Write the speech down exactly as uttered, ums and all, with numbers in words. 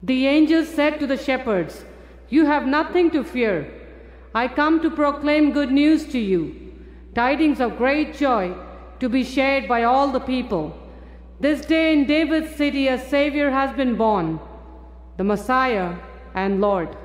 The angel said to the shepherds, "You have nothing to fear. I come to proclaim good news to you, tidings of great joy to be shared by all the people. This day in David's city a Savior has been born, the Messiah and Lord."